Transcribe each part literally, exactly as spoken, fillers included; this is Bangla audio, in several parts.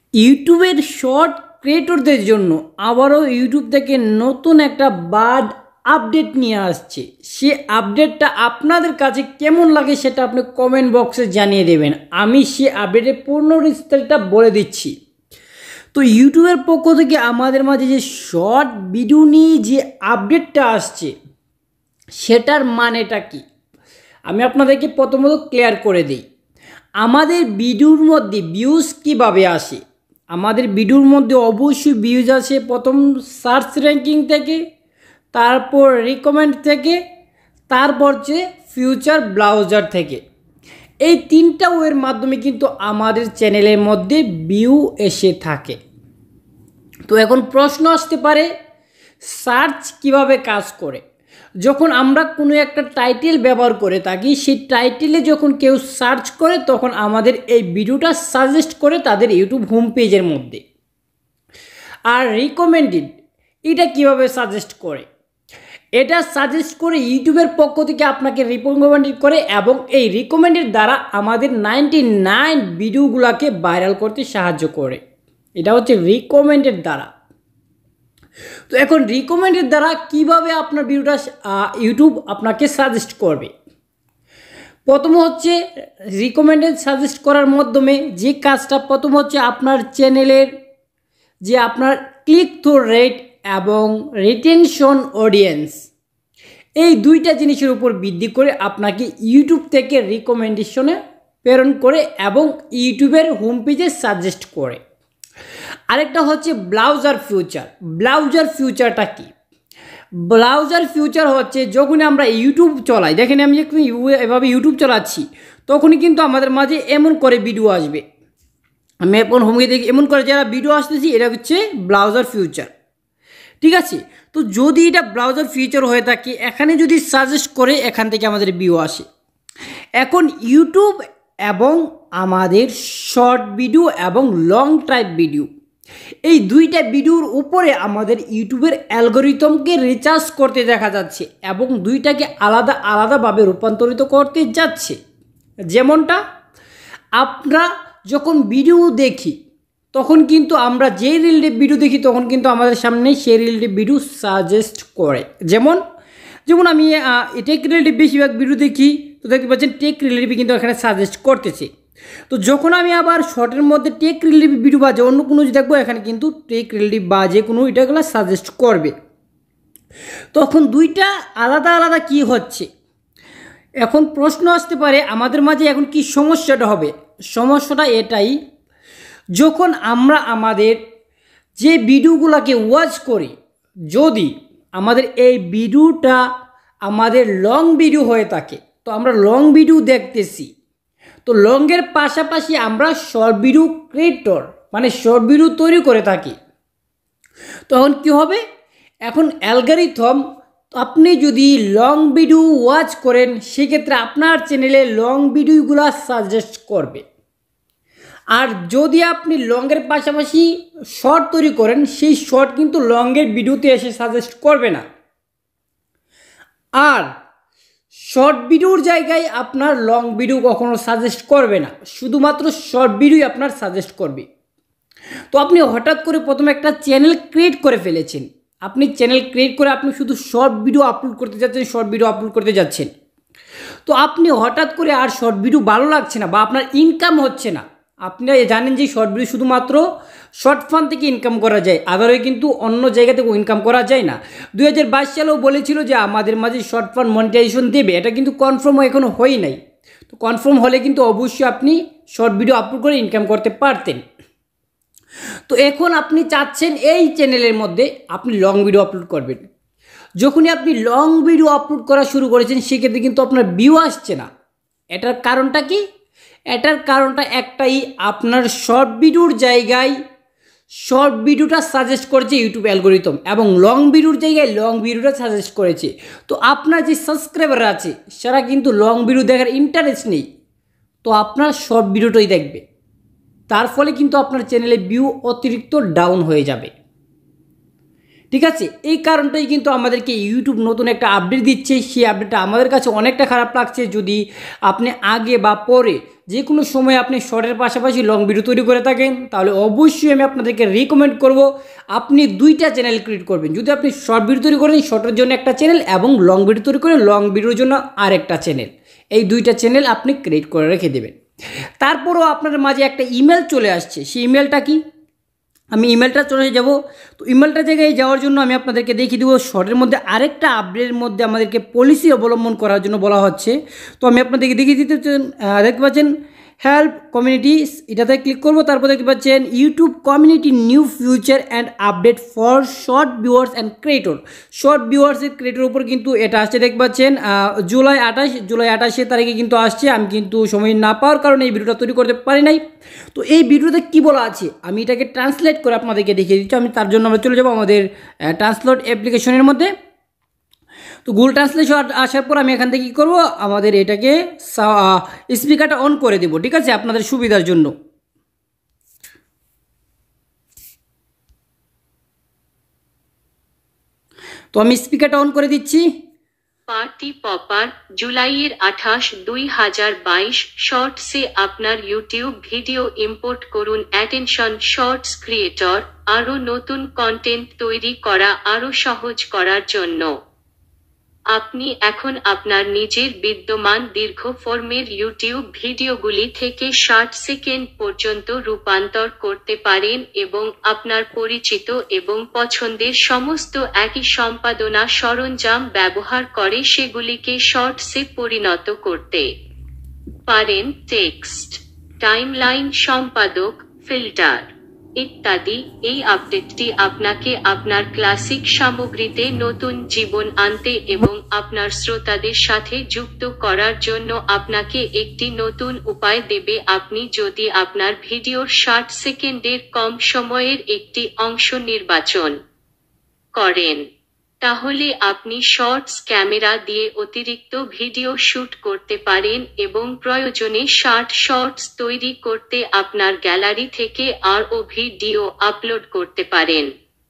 ইউটিউবের শর্ট ক্রিয়েটরদের জন্য আবারও ইউটিউব থেকে নতুন একটা বাড আপডেট নিয়ে আসছে। সে আপডেটটা আপনাদের কাছে কেমন লাগে সেটা আপনি কমেন্ট বক্সে জানিয়ে দেবেন। আমি সে আপডেটের পূর্ণ বিস্তারিতটা বলে দিচ্ছি। তো ইউটিউবের পক্ষ থেকে আমাদের মাঝে যে শর্ট ভিডিও নিয়ে যে আপডেটটা আসছে সেটার মানেটা কি আমি আপনাদেরকে প্রথমত ক্লিয়ার করে দিই। আমাদের ভিডিওর মধ্যে ভিউজ কীভাবে আসে? আমাদের ভিডিওর মধ্যে অবশ্যই ভিউজ আসে প্রথম সার্চ র্যাঙ্কিং থেকে, তারপর রিকমেন্ড থেকে, তারপর যে ফিউচার ব্রাউজার থেকে। এই তিনটা ওয়ের মাধ্যমে কিন্তু আমাদের চ্যানেলের মধ্যে ভিউ এসে থাকে। তো এখন প্রশ্ন আসতে পারে, সার্চ কিভাবে কাজ করে? যখন আমরা কোনো একটা টাইটেল ব্যবহার করে থাকি, সেই টাইটেলে যখন কেউ সার্চ করে তখন আমাদের এই ভিডিওটা সাজেস্ট করে তাদের ইউটিউব হোম পেজের মধ্যে। আর রিকমেন্ডেড এটা কিভাবে সাজেস্ট করে? এটা সাজেস্ট করে ইউটিউবের পক্ষ থেকে আপনাকে রিকমেন্ডেড করে এবং এই রিকমেন্ডের দ্বারা আমাদের নাইনটি নাইন ভিডিওগুলোকে ভাইরাল করতে সাহায্য করে। এটা হচ্ছে রিকমেন্ডের দ্বারা। তো এখন রিকমেন্ডের দ্বারা কিভাবে আপনার ভিডিওটা ইউটিউব আপনাকে সাজেস্ট করবে? প্রথম হচ্ছে রিকমেন্ডেড সাজেস্ট করার মাধ্যমে যে কাজটা প্রথম হচ্ছে আপনার চ্যানেলের যে আপনার ক্লিক থ্রু রেট এবং রিটেনশন অডিয়েন্স, এই দুইটা জিনিসের উপর ভিত্তি করে আপনাকে ইউটিউব থেকে রিকমেন্ডেশনে প্রেরণ করে এবং ইউটিউবের হোম পেজে সাজেস্ট করে। আরেকটা হচ্ছে ব্রাউজার ফিউচার। ব্রাউজার ফিউচারটা কি? ব্রাউজার ফিউচার হচ্ছে যখন আমরা ইউটিউব চলাই, দেখেন আমি যখন এভাবে ইউটিউব চালাচ্ছি তখনই কিন্তু আমাদের মাঝে এমন করে ভিডিও আসবে। আমি এখন হোমে দেখি এমন করে যারা ভিডিও আসতেছি, এটা হচ্ছে ব্রাউজার ফিউচার, ঠিক আছে? তো যদি এটা ব্রাউজার ফিউচার হয়ে থাকে, এখানে যদি সাজেস্ট করে এখান থেকে আমাদের ভিউ আসে। এখন ইউটিউব এবং আমাদের শর্ট ভিডিও এবং লং টাইপ ভিডিও, এই দুইটা ভিডিওর উপরে আমাদের ইউটিউবের অ্যালগরিদমকে রিচার্জ করতে দেখা যাচ্ছে এবং দুইটাকে আলাদা আলাদাভাবে রূপান্তরিত করতে যাচ্ছে। যেমনটা আমরা যখন ভিডিও দেখি তখন কিন্তু আমরা যে রিলেটিভ ভিডিও দেখি তখন কিন্তু আমাদের সামনে সেই রিলেটিভ ভিডিও সাজেস্ট করে। যেমন যেমন আমি টেক রিলেটিভ বেশিরভাগ ভিডিও দেখি, তো দেখতে পাচ্ছেন টেক রিলেটিভ কিন্তু এখানে সাজেস্ট করতেছে। তো যখন আমি আবার শর্টের মধ্যে টেক রিলেটিভ ভিডিও বা যে অন্য কোনো যে দেখবো এখানে কিন্তু টেক রিলেটিভ বা যে কোনো এটাগুলো সাজেস্ট করবে। তখন দুইটা আলাদা আলাদা কি হচ্ছে? এখন প্রশ্ন আসতে পারে আমাদের মাঝে এখন কি সমস্যাটা হবে? সমস্যাটা এটাই, যখন আমরা আমাদের যে ভিডিওগুলোকে ওয়াচ করি, যদি আমাদের এই ভিডিওটা আমাদের লং ভিডিও হয়ে থাকে তো আমরা লং ভিডিও দেখতেছি, তো লংয়ের পাশাপাশি আমরা শর্ট ভিডিও ক্রিয়েটর মানে শর্ট ভিডিও তৈরি করে থাকি। তখন কি হবে? এখন অ্যালগরিদম আপনি যদি লং ভিডিও ওয়াচ করেন সেক্ষেত্রে আপনার চ্যানেলে লং ভিডিওগুলো সাজেস্ট করবে। আর যদি আপনি লংয়ের পাশাপাশি শর্ট তৈরি করেন সেই শর্ট কিন্তু লংয়ের ভিডিওতে এসে সাজেস্ট করবে না। আর শর্ট ভিডিওর জায়গায় আপনার লং ভিডিও কখনো সাজেস্ট করবে না, শুধুমাত্র শর্ট ভিডিওই আপনার সাজেস্ট করবে। তো আপনি হঠাৎ করে প্রথমে একটা চ্যানেল ক্রিয়েট করে ফেলেছেন, আপনি চ্যানেল ক্রিয়েট করে আপনি শুধু শর্ট ভিডিও আপলোড করতে যাচ্ছেন শর্ট ভিডিও আপলোড করতে যাচ্ছেন তো আপনি হঠাৎ করে আর শর্ট ভিডিও ভালো লাগছে না বা আপনার ইনকাম হচ্ছে না। আপনারা জানেন যে শর্ট ভিডিও শুধুমাত্র শর্ট ফান থেকে ইনকাম করা যায়, আদারওয়ে কিন্তু অন্য জায়গা থেকে ইনকাম করা যায় না। দুই হাজার বাইশ সালেও বলেছিল যে আমাদের মাঝে শর্ট ফান মনিটাইজেশন দেবে, এটা কিন্তু কনফার্ম এখনও হয় নাই। তো কনফার্ম হলে কিন্তু অবশ্যই আপনি শর্ট ভিডিও আপলোড করে ইনকাম করতে পারতেন। তো এখন আপনি চাচ্ছেন এই চ্যানেলের মধ্যে আপনি লং ভিডিও আপলোড করবেন। যখনই আপনি লং ভিডিও আপলোড করা শুরু করেছেন সেক্ষেত্রে কিন্তু আপনার ভিউ আসছে না। এটার কারণটা কি? এটার কারণটা একটাই, আপনার শর্ট ভিডিওর জায়গায় শর্ট ভিডিওটা সাজেস্ট করেছে ইউটিউব অ্যালগরিদম এবং লং ভিডিওর জায়গায় লং ভিডিওটা সাজেস্ট করেছে। তো আপনার যে সাবস্ক্রাইবার আছে সেটা কিন্তু লং ভিডিও দেখার ইন্টারেস্ট নেই, তো আপনার শর্ট ভিডিওটাই দেখবে। তার ফলে কিন্তু আপনার চ্যানেলে ভিউ অতিরিক্ত ডাউন হয়ে যাবে, ঠিক আছে, এই কারণটাই কিন্তু আমাদেরকে ইউটিউব নতুন একটা আপডেট দিচ্ছে। সেই আপডেটটা আমাদের কাছে অনেকটা খারাপ লাগছে। যদি আপনি আগে বা পরে যে কোনো সময় আপনি শর্টের পাশাপাশি লং ভিডিও তৈরি করে থাকেন, তাহলে অবশ্যই আমি আপনাদেরকে রিকমেন্ড করব আপনি দুইটা চ্যানেল ক্রিয়েট করবেন। যদি আপনি শর্ট ভিডিও তৈরি করেন, শর্টের জন্য একটা চ্যানেল, এবং লং ভিডিও তৈরি করেন, লং ভিডিওর জন্য আরেকটা চ্যানেল, এই দুইটা চ্যানেল আপনি ক্রিয়েট করে রেখে দেবেন। তারপরও আপনার মাঝে একটা ইমেল চলে আসছে, সেই ইমেলটা কি, আমি ইমেলটা চলে যাব। তো ইমেলটা জায়গায় যাওয়ার জন্য আমি আপনাদেরকে দেখিয়ে দেবো শর্টের মধ্যে আরেকটা আপডেটের মধ্যে আমাদেরকে পলিসি অবলম্বন করার জন্য বলা হচ্ছে। তো আমি আপনাদেরকে দেখিয়ে দিতে দেখতে পাচ্ছেন হেল্প কমিউনিটিস, এটাতে ক্লিক করব। তারপর দেখতে পাচ্ছেন YouTube community new future and update for short viewers and creator. Short ভিউয়ার্সের ক্রিয়েটর উপর কিন্তু এটা আসছে, দেখতে পাচ্ছেন জুলাই আঠাশ জুলাই আঠাশে তারিখে কিন্তু আসছে। আমি কিন্তু সময় না পাওয়ার কারণে এই ভিডিওটা তৈরি করতে পারি নাই। তো এই ভিডিওতে কি বলা আছে আমি এটাকে ট্রান্সলেট করে আপনাদেরকে দেখিয়ে দিচ্ছি। আমি তার জন্য আমরা চলে যাব আমাদের ট্রান্সলেট অ্যাপ্লিকেশনের মধ্যে। তো গুগল ট্রান্সলেশন আসার পর আমি এখান থেকে কী করবো, আমাদের এটাকে স্পিকারটা অন করে দেবো, ঠিক আছে, আপনাদের সুবিধার জন্য। তো আমি স্পিকারটা অন করে দিচ্ছি। পার্টি পপার জুলাইয়ের আঠাশ দুই হাজার বাইশ শর্টসে আপনার ইউটিউব ভিডিও ইম্পোর্ট করুন। অ্যাটেনশন শর্টস ক্রিয়েটর, আরও নতুন কন্টেন্ট তৈরি করা আরও সহজ করার জন্য আপনি এখন আপনার নিজের বিদ্যমান দীর্ঘ ফর্মের ইউটিউব ভিডিওগুলি থেকে ষাট সেকেন্ড পর্যন্ত রূপান্তর করতে পারেন এবং আপনার পরিচিত এবং পছন্দের সমস্ত একই সম্পাদনা সরঞ্জাম ব্যবহার করে সেগুলিকে শর্টসে পরিণত করতে পারেন। টেক্সট, টাইমলাইন সম্পাদক, ফিল্টার ইত্যাদি। এই আপডেটটি আপনাকে আপনার ক্লাসিক সামগ্রীতে নতুন জীবন আনতে এবং আপনার শ্রোতাদের সাথে যুক্ত করার জন্য আপনাকে একটি নতুন উপায় দেবে। আপনি যদি আপনার ভিডিওর ষাট সেকেন্ডের কম সময়ের একটি অংশ নির্বাচন করেন, তাহলে আপনি শর্টস ক্যামেরা দিয়ে অতিরিক্ত ভিডিও শুট করতে পারেন এবং প্রয়োজনে ষাট শর্টস তৈরি করতে আপনার গ্যালারি থেকে আরও ভিডিও আপলোড করতে পারেন।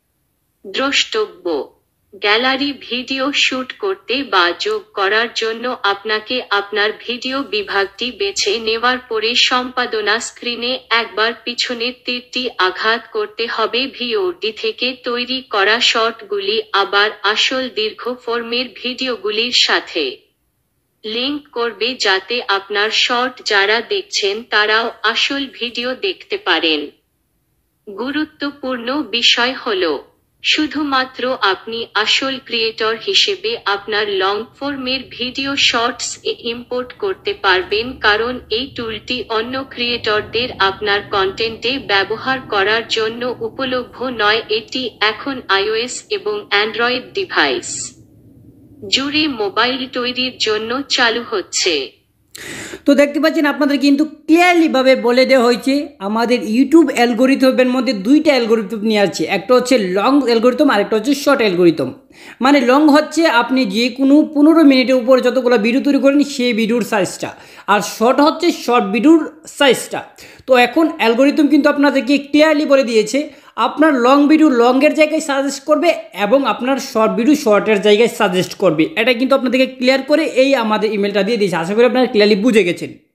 দ্রষ্টব্য: গ্যালারি ভিডিও শুট করতে বা যোগ করার জন্য আপনাকে আপনার ভিডিও বিভাগটি বেছে নেওয়ার পরে সম্পাদনা স্ক্রিনে একবার পিছনের তীরটি আঘাত করতে হবে। ভিওডি থেকে তৈরি করা শর্টগুলি আবার আসল দীর্ঘ ফর্মের ভিডিওগুলির সাথে লিঙ্ক করবে, যাতে আপনার শর্ট যারা দেখছেন তারাও আসল ভিডিও দেখতে পারেন। গুরুত্বপূর্ণ বিষয় হলো, শুধুমাত্র আপনি আসল ক্রিয়েটর হিসেবে আপনার লং ফর্মের ভিডিও শর্টস এ ইম্পোর্ট করতে পারবেন, কারণ এই টুলটি অন্য ক্রিয়েটরদের আপনার কন্টেন্টে ব্যবহার করার জন্য উপলব্ধ নয়। এটি এখন আইওএস এবং অ্যান্ড্রয়েড ডিভাইস জুড়ে মোবাইল তৈরির জন্য চালু হচ্ছে। তো দেখতে পাচ্ছেন আপনাদের কিন্তু ক্লিয়ারলিভাবে বলে দেওয়া হয়েছে আমাদের ইউটিউব অ্যালগোরিথমের মধ্যে দুইটা অ্যালগোরিথম নিয়ে আসছে, একটা হচ্ছে লং অ্যালগোরিথম আর একটা হচ্ছে শর্ট অ্যালগোরিথম। মানে লং হচ্ছে আপনি যে কোনো পনেরো মিনিটের উপরে যতগুলো ভিডিও তৈরি করেন সেই ভিডিওর সাইজটা, আর শর্ট হচ্ছে শর্ট ভিডিওর সাইজটা। তো এখন অ্যালগোরিথম কিন্তু আপনাদেরকে ক্লিয়ারলি বলে দিয়েছে আপনার লং ভিডিও লংয়ের জায়গায় সাজেস্ট করবে এবং আপনার শর্ট ভিডিও শর্টের জায়গায় সাজেস্ট করবে। এটা কিন্তু আপনাদেরকে ক্লিয়ার করে এই আমাদের ইমেলটা দিয়ে দিয়েছে। আশা করি আপনারা ক্লিয়ারলি বুঝে গেছেন।